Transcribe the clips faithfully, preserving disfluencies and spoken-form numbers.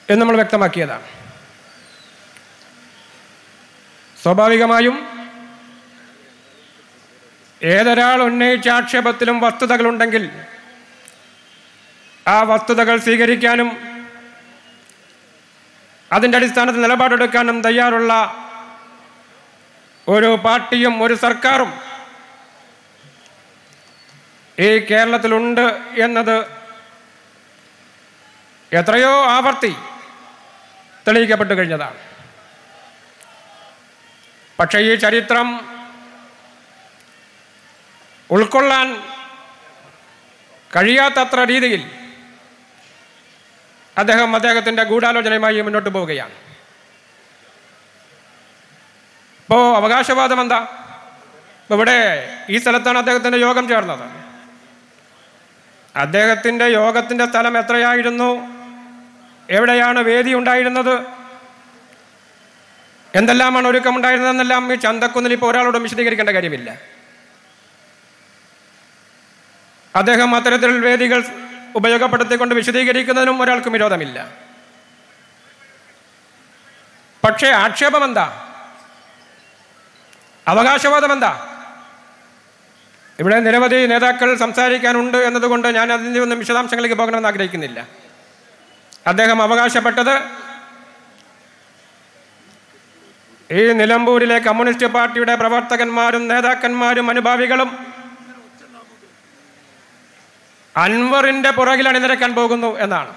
എന്ന് നമ്മൾ വ്യക്തമാക്കിയതാണ്. സ്വാഭാവികമായും ഏതൊരാൾ ഉന്നയിച്ച ആക്ഷേപത്തിലും വസ്തുതകളുണ്ടെങ്കിൽ ആ വസ്തുതകൾ സ്വീകരിക്കാനും അതിൻ്റെ അടിസ്ഥാനത്തിൽ നിലപാടെടുക്കാനും തയ്യാറുള്ള ഒരു പാർട്ടിയും ഒരു സർക്കാരും ഈ കേരളത്തിലുണ്ട് എന്നത് എത്രയോ ആവർത്തി തെളിയിക്കപ്പെട്ടു കഴിഞ്ഞതാണ്. പക്ഷേ ഈ ചരിത്രം ഉൾക്കൊള്ളാൻ കഴിയാത്തത്ര രീതിയിൽ അദ്ദേഹം അദ്ദേഹത്തിൻ്റെ ഗൂഢാലോചനയുമായി മുന്നോട്ട് പോവുകയാണ്. ഇപ്പോൾ അവകാശവാദം എന്താ? ഇവിടെ ഈ സ്ഥലത്താണ് അദ്ദേഹത്തിൻ്റെ യോഗം ചേർന്നത്. അദ്ദേഹത്തിൻ്റെ യോഗത്തിൻ്റെ സ്ഥലം എത്രയായിരുന്നു? എവിടെയാണ് വേദി ഉണ്ടായിരുന്നത്? എന്തെല്ലാമാണ് ഒരുക്കമുണ്ടായിരുന്നതെന്നെല്ലാം ഈ ചന്തക്കുന്നിൽ ഇപ്പോൾ ഒരാളോടും വിശദീകരിക്കേണ്ട കാര്യമില്ല. അദ്ദേഹം അത്തരത്തിൽ വേദികൾ ഉപയോഗപ്പെടുത്തിക്കൊണ്ട് വിശദീകരിക്കുന്നതിനും ഒരാൾക്കും വിരോധമില്ല. പക്ഷേ ആക്ഷേപം എന്താ? അവകാശവാദം എന്താ? ഇവിടെ നിരവധി നേതാക്കൾ സംസാരിക്കാനുണ്ട് എന്നതുകൊണ്ട് ഞാൻ അതിൻ്റെ ഒന്നും വിശദാംശങ്ങളിലേക്ക് പോകണമെന്ന് ആഗ്രഹിക്കുന്നില്ല. അദ്ദേഹം അവകാശപ്പെട്ടത് ഈ നിലമ്പൂരിലെ കമ്മ്യൂണിസ്റ്റ് പാർട്ടിയുടെ പ്രവർത്തകന്മാരും നേതാക്കന്മാരും അനുഭാവികളും അൻവറിൻ്റെ പുറകിൽ അണിനിരക്കാൻ പോകുന്നു എന്നാണ്.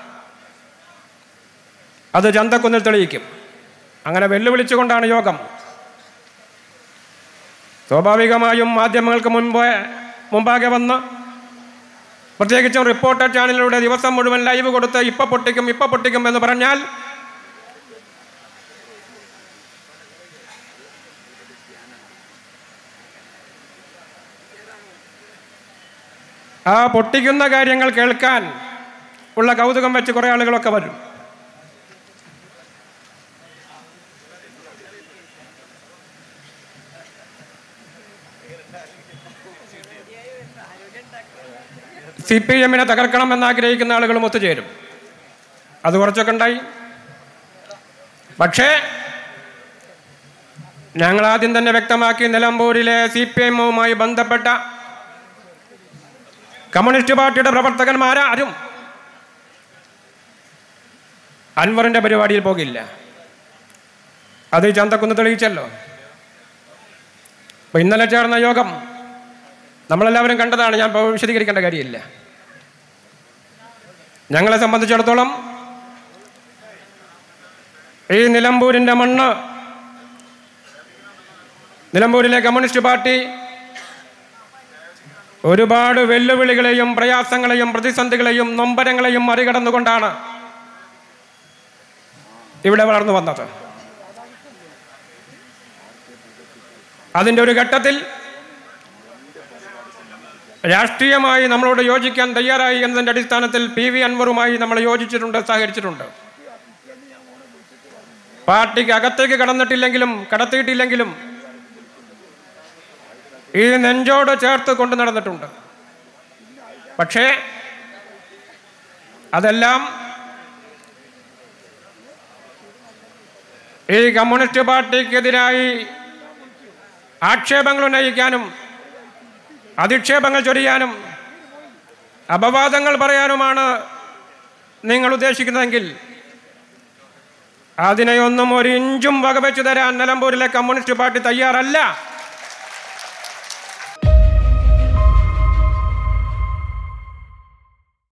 അത് ചന്തക്കുന്നിൽ തെളിയിക്കും. അങ്ങനെ വെല്ലുവിളിച്ചുകൊണ്ടാണ് യോഗം. സ്വാഭാവികമായും മാധ്യമങ്ങൾക്ക് മുൻപ് മുമ്പാകെ വന്ന് പ്രത്യേകിച്ചും റിപ്പോർട്ടർ ചാനലിലൂടെ ദിവസം മുഴുവൻ ലൈവ് കൊടുത്ത് ഇപ്പം പൊട്ടിക്കും ഇപ്പം പൊട്ടിക്കും എന്ന് പറഞ്ഞാൽ ആ പൊട്ടിക്കുന്ന കാര്യങ്ങൾ കേൾക്കാൻ ഉള്ള കൗതുകം വെച്ച് കുറേ ആളുകളൊക്കെ വരും. സി പി എമ്മിനെ തകർക്കണം എന്നാഗ്രഹിക്കുന്ന ആളുകളും ഒത്തുചേരും. അത് കുറച്ചൊക്കെ ഉണ്ടായി. പക്ഷേ ഞങ്ങൾ ആദ്യം തന്നെ വ്യക്തമാക്കി, നിലമ്പൂരിലെ സി പി എമ്മുമായി ബന്ധപ്പെട്ട കമ്മ്യൂണിസ്റ്റ് പാർട്ടിയുടെ പ്രവർത്തകന്മാരാരും അൻവറിൻ്റെ പരിപാടിയിൽ പോകില്ല. അത് ചന്തക്കുന്ന് തെളിയിച്ചല്ലോ. അപ്പോൾ ഇന്നലെ ചേർന്ന യോഗം നമ്മളെല്ലാവരും കണ്ടതാണ്. ഞാൻ വിശദീകരിക്കേണ്ട കാര്യമില്ല. ഞങ്ങളെ സംബന്ധിച്ചിടത്തോളം ഈ നിലമ്പൂരിൻ്റെ മണ്ണ്, നിലമ്പൂരിലെ കമ്മ്യൂണിസ്റ്റ് പാർട്ടി ഒരുപാട് വെല്ലുവിളികളെയും പ്രയാസങ്ങളെയും പ്രതിസന്ധികളെയും നൊമ്പരങ്ങളെയും മറികടന്നുകൊണ്ടാണ് ഇവിടെ വളർന്നു വന്നത്. അതിൻ്റെ ഒരു ഘട്ടത്തിൽ രാഷ്ട്രീയമായി നമ്മളോട് യോജിക്കാൻ തയ്യാറായി എന്നതിൻ്റെ അടിസ്ഥാനത്തിൽ പി വി അൻവറുമായി നമ്മൾ യോജിച്ചിട്ടുണ്ട്, സഹകരിച്ചിട്ടുണ്ട്. പാർട്ടിക്ക് അകത്തേക്ക് കടന്നിട്ടില്ലെങ്കിലും കടത്തിയിട്ടില്ലെങ്കിലും ഈ നെഞ്ചോട് ചേർത്ത് കൊണ്ടു നടന്നിട്ടുണ്ട്. പക്ഷേ അതെല്ലാം ഈ കമ്മ്യൂണിസ്റ്റ് പാർട്ടിക്കെതിരായി ആക്ഷേപങ്ങൾ ഉന്നയിക്കാനും അധിക്ഷേപങ്ങൾ ചൊരിയാനും അപവാദങ്ങൾ പറയാനുമാണ് നിങ്ങൾ ഉദ്ദേശിക്കുന്നതെങ്കിൽ അതിനെയൊന്നും ഒരു ഇഞ്ചും വകവെച്ചു തരാൻ നിലമ്പൂരിലെ കമ്മ്യൂണിസ്റ്റ് പാർട്ടി തയ്യാറല്ല